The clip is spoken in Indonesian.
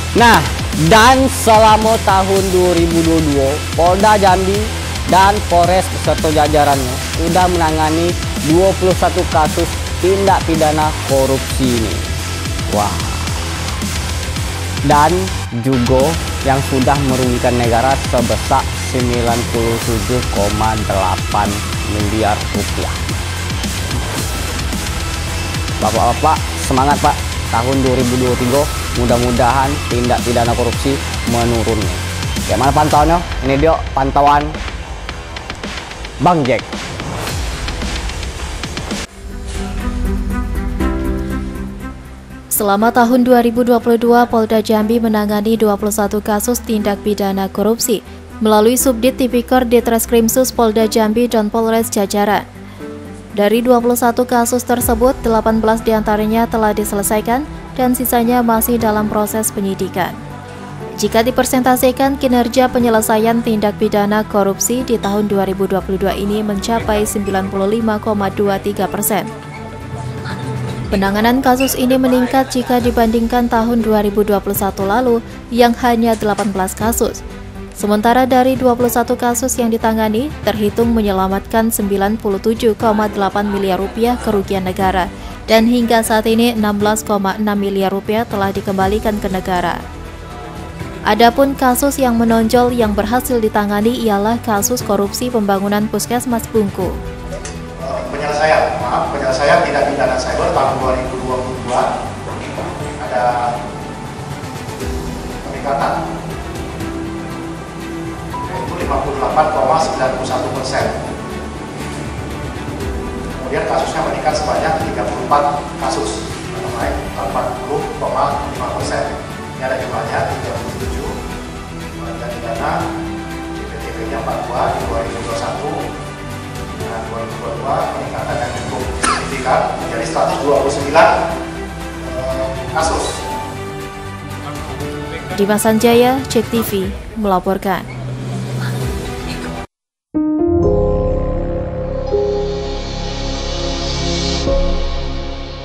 Nah, dan selama tahun 2022, Polda Jambi dan Polres beserta jajarannya sudah menangani 21 kasus tindak pidana korupsi ini. Wah. Dan juga yang sudah merugikan negara sebesar 97,8 miliar rupiah. Bapak-bapak, semangat Pak. Tahun 2023 mudah-mudahan tindak pidana korupsi menurun. Gimana pantauannya? Ini dia pantauan Bang Jack. Selama tahun 2022, Polda Jambi menangani 21 kasus tindak pidana korupsi melalui Subdit Tipikor Ditreskrimsus Polda Jambi dan Polres jajaran. Dari 21 kasus tersebut, 18 diantaranya telah diselesaikan dan sisanya masih dalam proses penyidikan. Jika dipersentasikan, kinerja penyelesaian tindak pidana korupsi di tahun 2022 ini mencapai 95,23%. Penanganan kasus ini meningkat jika dibandingkan tahun 2021 lalu yang hanya 18 kasus. Sementara dari 21 kasus yang ditangani, terhitung menyelamatkan 97,8 miliar rupiah kerugian negara, dan hingga saat ini 16,6 miliar rupiah telah dikembalikan ke negara. Adapun kasus yang menonjol yang berhasil ditangani ialah kasus korupsi pembangunan Puskesmas Bungku. Penyelesaian tindak pidana cyber tahun 2022 ada peningkatan yaitu 58,91%. Kemudian kasusnya meningkat sebanyak 34 kasus atau naik 40,5%. Ini ada jumlahnya 37 tindak pidana CPTP-nya 42 di 2021. Nah, 2022 peningkatan yang cukup signifikan menjadi 129 kasus. Dimas Sanjaya, Cek TV, melaporkan.